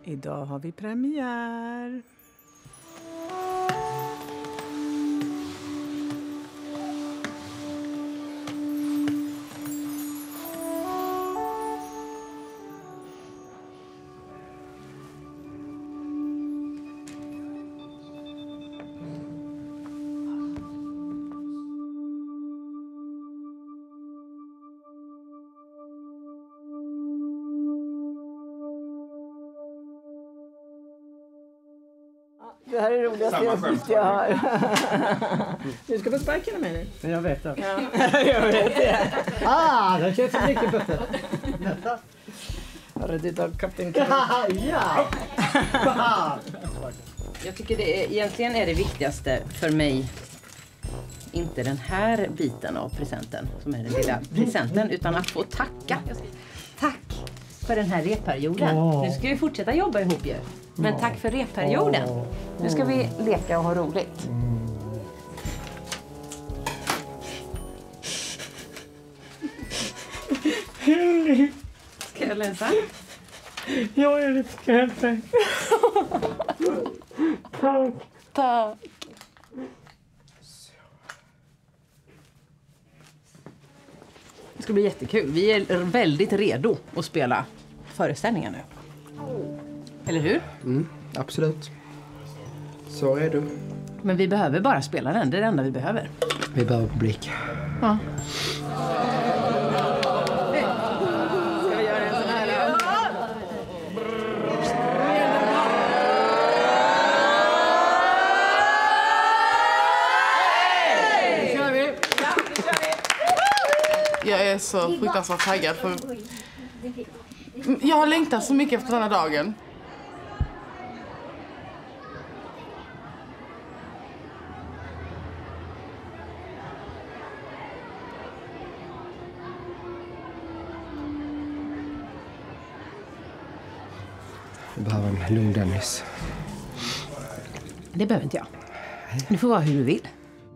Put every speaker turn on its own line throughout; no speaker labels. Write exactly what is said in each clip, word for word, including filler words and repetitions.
Idag har vi premiär. Det här är det roligaste jag har. Du ska få sparken av mig nu.
Jag vet det.
Ja, jag vet det.
Ah, det känns som riktigt bättre.
Har du tagit kapten?
Ja!
Jag tycker det är, egentligen är det viktigaste för mig inte den här biten av presenten som är den lilla presenten, utan att få tacka. Tack för den här repperioden.
Oh.
Nu ska vi fortsätta jobba ihop ju. Men tack för repperioden.
Oh.
Nu ska vi leka och ha roligt. Ska jag läsa?
Jag är lite skrämd. Tack.
Tack. Det ska bli jättekul. Vi är väldigt redo att spela föreställningar nu. Eller hur?
Mm, absolut. Så är du.
Men vi behöver bara spela den. Det är det enda vi behöver.
Vi behöver publik.
Ja.
Ska vi göra en sån här?
Jag är så fruktansvärt taggad för jag har längtat så mycket efter den här dagen.
Vi behöver en lugn Dennis.
Det behöver inte jag. Du får vara hur du vill.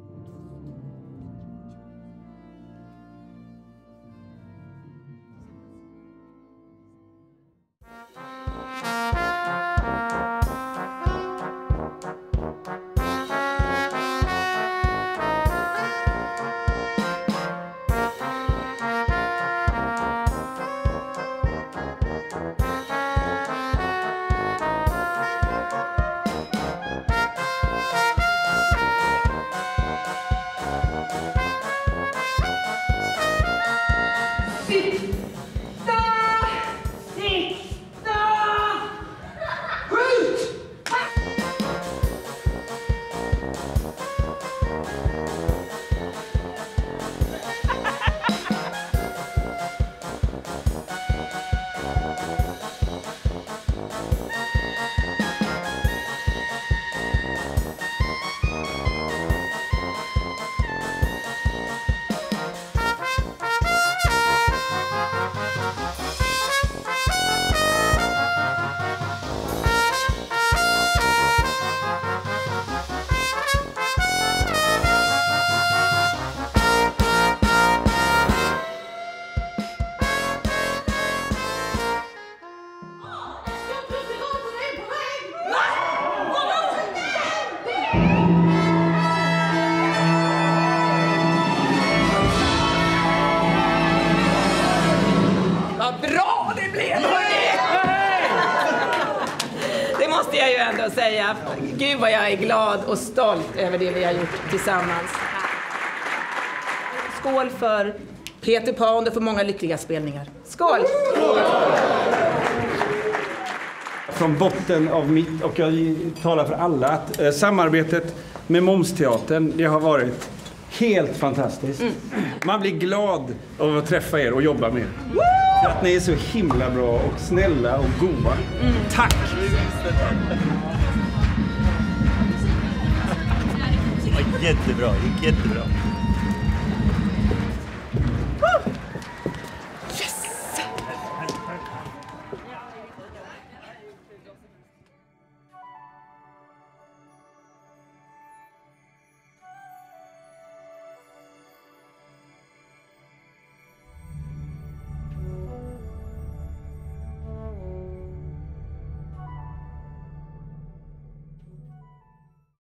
Måste jag ju ändå säga. Gud vad jag är glad och stolt över det vi har gjort tillsammans. Skål för Peter Pan och för många lyckliga spelningar. Skål!
Från botten av mitt, och jag talar för alla, att eh, samarbetet med Momsteatern, det har varit helt fantastiskt. Mm. Man blir glad av att träffa er och jobba med er. För att ni är så himla bra och snälla och goda. Mm. Tack!
Jättebra, jättebra.